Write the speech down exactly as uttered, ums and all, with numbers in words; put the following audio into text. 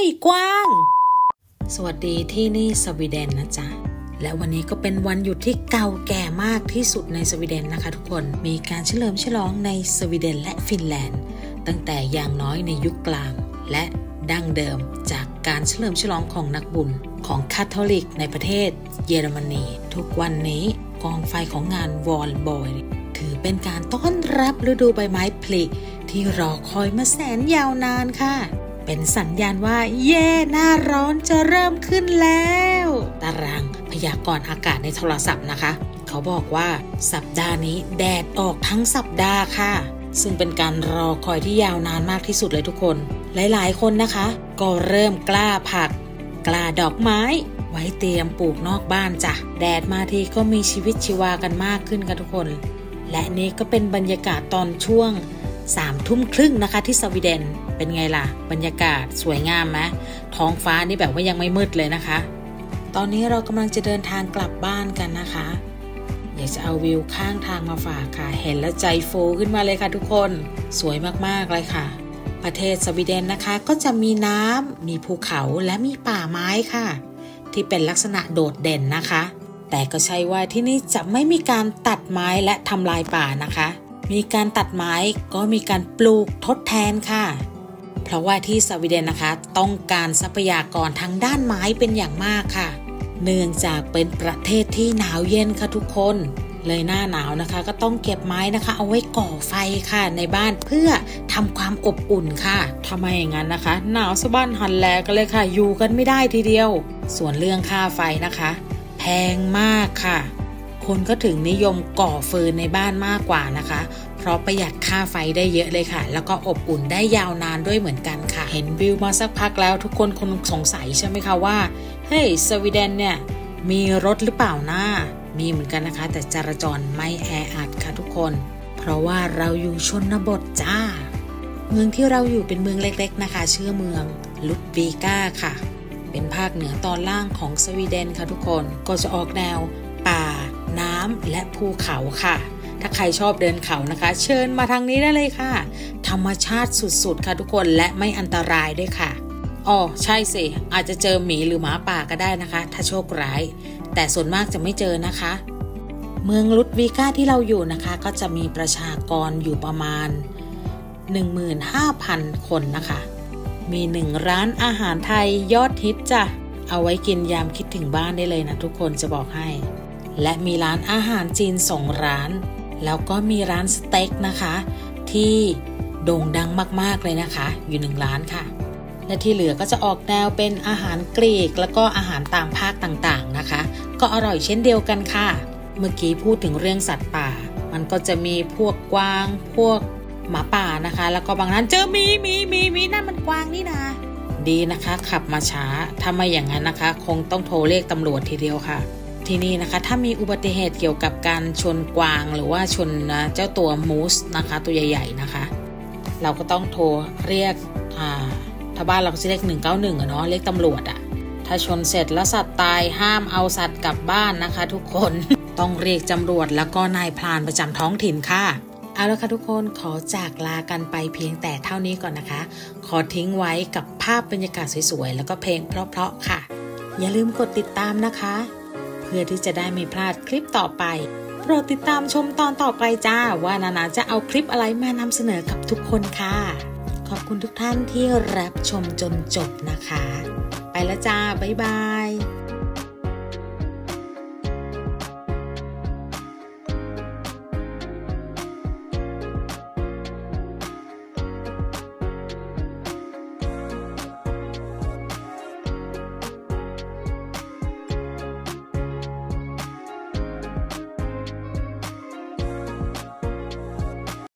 กวางสวัสดีที่นี่สวีเดนนะจ๊ะและวันนี้ก็เป็นวันหยุดที่เก่าแก่มากที่สุดในสวีเดนนะคะทุกคนมีการเฉลิมฉลองในสวีเดนและฟินแลนด์ตั้งแต่อย่างน้อยในยุคกลางและดั้งเดิมจากการเฉลิมฉลองของนักบุญของคาทอลิกในประเทศเยอรมนีทุกวันนี้กองไฟของงานวอลบอยถือเป็นการต้อนรับฤดูใบไม้ผลิที่รอคอยมาแสนยาวนานค่ะเป็นสัญญาณว่าเย่หน้าร้อนจะเริ่มขึ้นแล้วตารางพยากรณ์อากาศในโทรศัพท์นะคะเขาบอกว่าสัปดาห์นี้แดดออกทั้งสัปดาห์ค่ะซึ่งเป็นการรอคอยที่ยาวนานมากที่สุดเลยทุกคนหลายๆคนนะคะก็เริ่มกล้าผักกล้าดอกไม้ไว้เตรียมปลูกนอกบ้านจ้ะแดดมาทีก็มีชีวิตชีวากันมากขึ้นค่ะทุกคนและนี่ก็เป็นบรรยากาศตอนช่วงสามทุ่มครึ่งนะคะที่สวีเดนเป็นไงล่ะบรรยากาศสวยงามไหมท้องฟ้านี่แบบว่ายังไม่มืดเลยนะคะตอนนี้เรากำลังจะเดินทางกลับบ้านกันนะคะอยากจะเอาวิวข้างทางมาฝากค่ะเห็นแล้วใจฟูขึ้นมาเลยค่ะทุกคนสวยมากๆเลยค่ะประเทศสวีเดนนะคะก็จะมีน้ำมีภูเขาและมีป่าไม้ค่ะที่เป็นลักษณะโดดเด่นนะคะแต่ก็ใช่ว่าที่นี่จะไม่มีการตัดไม้และทำลายป่านะคะมีการตัดไม้ก็มีการปลูกทดแทนค่ะเพราะว่าที่สวีเดนนะคะต้องการทรัพยากรทางด้านไม้เป็นอย่างมากค่ะเนื่องจากเป็นประเทศที่หนาวเย็นค่ะทุกคนเลยหน้าหนาวนะคะก็ต้องเก็บไม้นะคะเอาไว้ก่อไฟค่ะในบ้านเพื่อทำความอบอุ่นค่ะทำไมอย่างนั้นนะคะหนาวสะบั้นหันแลกันเลยค่ะอยู่กันไม่ได้ทีเดียวส่วนเรื่องค่าไฟนะคะแพงมากค่ะคนก็ถึงนิยมก่อฟืนในบ้านมากกว่านะคะเพราะประหยัดค่าไฟได้เยอะเลยค่ะแล้วก็อบอุ่นได้ยาวนานด้วยเหมือนกันค่ะเห็นวิวมาสักพักแล้วทุกคนคงสงสัยใช่ไหมคะว่าเฮ้ยสวีเดนเนี่ยมีรถหรือเปล่านะมีเหมือนกันนะคะแต่จราจรไม่แออัดค่ะทุกคนเพราะว่าเราอยู่ชนบทจ้าเมืองที่เราอยู่เป็นเมืองเล็กๆนะคะชื่อเมืองลุดวีก้าค่ะเป็นภาคเหนือตอนล่างของสวีเดนค่ะทุกคนก็จะออกแนวป่าน้ำและภูเขาค่ะถ้าใครชอบเดินเขานะคะเชิญมาทางนี้ได้เลยค่ะธรรมชาติสุดๆค่ะทุกคนและไม่อันตรายด้วยค่ะอ๋อใช่สิอาจจะเจอหมีหรือหมาป่าก็ได้นะคะถ้าโชคร้ายแต่ส่วนมากจะไม่เจอนะคะเมืองลุดวีก้าที่เราอยู่นะคะก็จะมีประชากรอยู่ประมาณ หนึ่งหมื่นห้าพัน คนนะคะมีหนึ่งร้านอาหารไทยยอดฮิตจ้ะเอาไว้กินยามคิดถึงบ้านได้เลยนะทุกคนจะบอกให้และมีร้านอาหารจีนสองร้านแล้วก็มีร้านสเต็กนะคะที่โด่งดังมากๆเลยนะคะอยู่หนึ่งร้านค่ะและที่เหลือก็จะออกแนวเป็นอาหารกรีกแล้วก็อาหารตามภาคต่างๆนะคะก็อร่อยเช่นเดียวกันค่ะเมื่อกี้พูดถึงเรื่องสัตว์ป่ามันก็จะมีพวกกวางพวกหมาป่านะคะแล้วก็บางนั้นเจอมีมีมีมีนั่นมันกวางนี่นะดีนะคะขับมาช้าถ้าไม่อย่างนั้นนะคะคงต้องโทรเรียกตำรวจทีเดียวค่ะที่นี่นะคะถ้ามีอุบัติเหตุเกี่ยวกับการชนกวางหรือว่าชนเจ้าตัวมูสนะคะตัวใหญ่ๆนะคะเราก็ต้องโทรเรียกอ่าถ้าบ้านเราก็จะเรียกหนึ่งเก้าหนึ่งอะเนาะเรียกตำรวจอะถ้าชนเสร็จแล้วสัตว์ตายห้ามเอาสัตว์กลับบ้านนะคะทุกคน ต้องเรียกตำรวจแล้วก็นายพรานประจำท้องถิ่นค่ะเอาละค่ะทุกคนขอจากลากันไปเพียงแต่เท่านี้ก่อนนะคะขอทิ้งไว้กับภาพบรรยากาศสวยๆแล้วก็เพลงเพราะๆค่ะอย่าลืมกดติดตามนะคะเพื่อที่จะได้ไม่พลาดคลิปต่อไปโปรดติดตามชมตอนต่อไปจ้าว่านานาจะเอาคลิปอะไรมานำเสนอกับทุกคนค่ะขอบคุณทุกท่านที่รับชมจนจบนะคะไปแล้วจ้าบ๊ายบาย